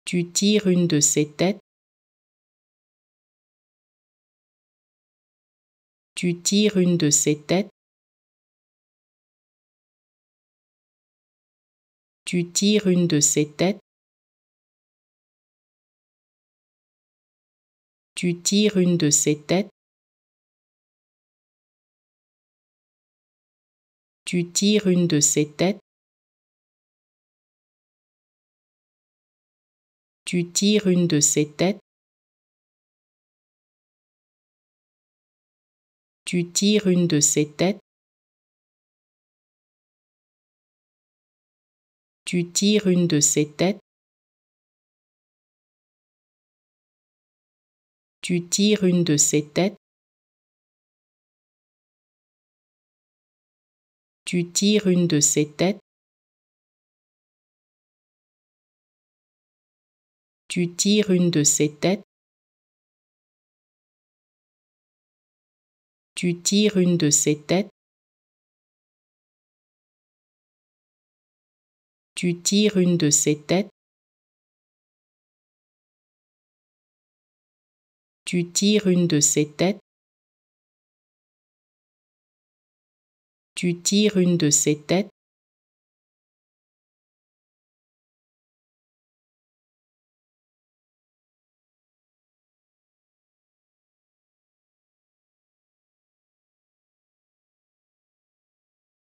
Tu tires une de ses têtes. Tu tires une de ses têtes. Tu tires une de ses têtes. Tu tires une de ses têtes. Tu tires une de ses têtes. Tu tires une de ses têtes. Tu tires une de ses têtes. Tu tires une de ses têtes. Tu tires une de ses têtes. Tu tires une de ses têtes. Tu tires une de ses têtes. Tu tires une de ses têtes. Tu tires une de ses têtes. Tu tires une de ses têtes. Tu tires une de ses têtes.